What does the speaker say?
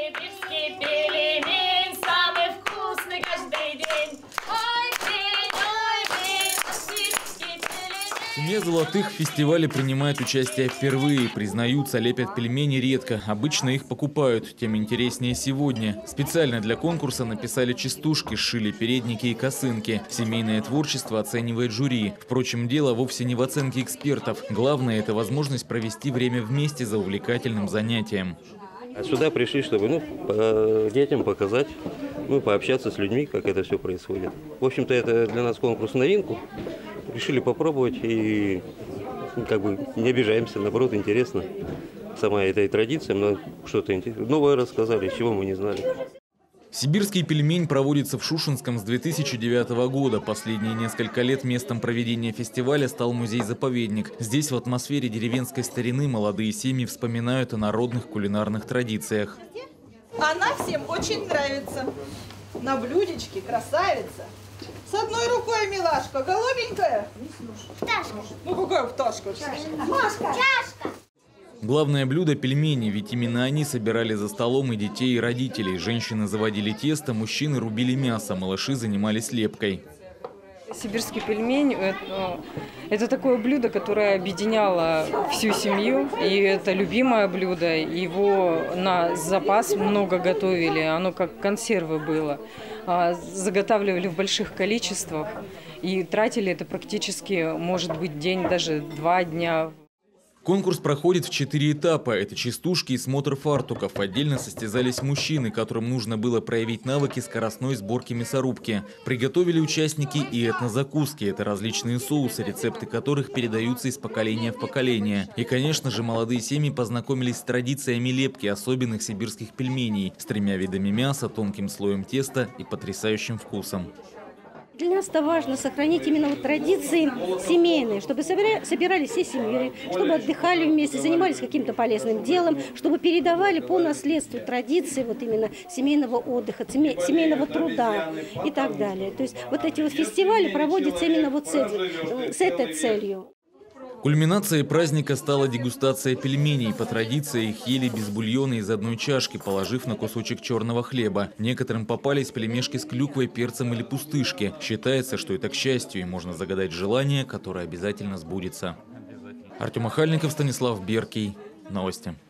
Сибирский пельмень самый вкусный каждый день. Ой, день, сибирский пельмень. Семья Золотых в фестивале принимает участие впервые. Признаются, лепят пельмени редко. Обычно их покупают. Тем интереснее сегодня. Специально для конкурса написали частушки, сшили передники и косынки. Семейное творчество оценивает жюри. Впрочем, дело вовсе не в оценке экспертов. Главное – это возможность провести время вместе за увлекательным занятием. Сюда пришли, чтобы детям показать, пообщаться с людьми, как это все происходит. В общем-то, это для нас конкурс новинку. Решили попробовать и не обижаемся, наоборот, интересно. Сама эта традиция, но что-то новое рассказали, чего мы не знали. Сибирский пельмень проводится в Шушенском с 2009 года. Последние несколько лет местом проведения фестиваля стал музей-заповедник. Здесь в атмосфере деревенской старины молодые семьи вспоминают о народных кулинарных традициях. Она всем очень нравится. На блюдечке красавица. С одной рукой, милашка, голубенькая. Пташка. Ну какая пташка? Чашка. Главное блюдо – пельмени, ведь именно они собирали за столом и детей, и родителей. Женщины заводили тесто, мужчины рубили мясо, малыши занимались лепкой. Сибирский пельмень – это такое блюдо, которое объединяло всю семью. И это любимое блюдо. Его на запас много готовили. Оно как консервы было. Заготавливали в больших количествах. И тратили это практически, может быть, день, даже 2 дня. Конкурс проходит в 4 этапа. Это частушки и смотр фартуков. Отдельно состязались мужчины, которым нужно было проявить навыки скоростной сборки мясорубки. Приготовили участники и этнозакуски. Это различные соусы, рецепты которых передаются из поколения в поколение. И, конечно же, молодые семьи познакомились с традициями лепки особенных сибирских пельменей с 3 видами мяса, тонким слоем теста и потрясающим вкусом. Для нас это важно сохранить именно традиции семейные, чтобы собирались всей семьей, чтобы отдыхали вместе, занимались каким-то полезным делом, чтобы передавали по наследству традиции именно семейного отдыха, семейного труда и так далее. То есть эти фестивали проводятся именно с этой целью. Кульминацией праздника стала дегустация пельменей. По традиции их ели без бульона из одной чашки, положив на кусочек черного хлеба. Некоторым попались пельмешки с клюквой, перцем или пустышки. Считается, что это к счастью, и можно загадать желание, которое обязательно сбудется. Артем Ахальников, Станислав Беркий. Новости.